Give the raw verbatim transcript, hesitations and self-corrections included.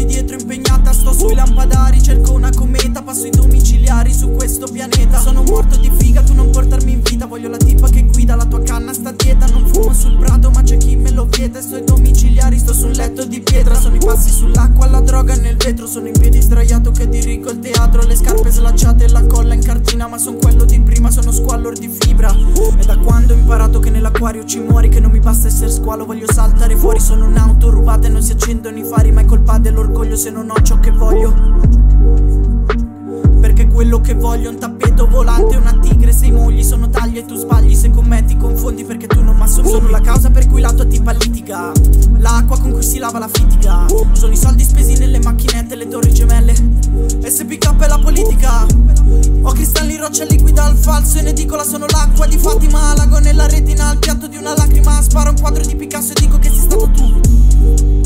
porti dietro impegnata. Sto sui lampadari, cerco una cometa. Passo i domiciliari su questo pianeta. Sono morto di figa, tu non portarmi in vita. Voglio la tipa che guida, la tua canna sta dieta. Non fumo sul prato ma c'è chi me lo vieta. Sto ai domiciliari, sto su un letto di pietra. Sono i passi sull'acqua, la droga nel vetro. Sono in piedi sdraiato che dirigo il teatro. Le scarpe slacciate e la colla in cartina. Ma son quello di prima, sono squallor di fibra. E da quando ho imparato che nell'acquario ci muori, che non mi basta essere squalo, voglio saltare fuori. Sono un'auto rubata e non si accendono i fari, ma è colpa dell'orgoglio se non ho ciò che voglio. Perché quello che voglio è un tappeto volante, una tigre, sei mogli. Sono tagli e tu sbagli, se con me ti confondi perché tu non m'assomigli. Sono la causa per cui la tua tipa litiga, l'acqua con cui si lava la fitiga. Sono i soldi spesi nelle macchinette, le torri gemelle. S P K è la politica. Ho cristalli, roccia liquida al falso in edicola. Sono l'acqua di Fatima, lago nella retina, al piatto di una lacrima. Sparo un quadro di Picasso e dico che sei stato tu.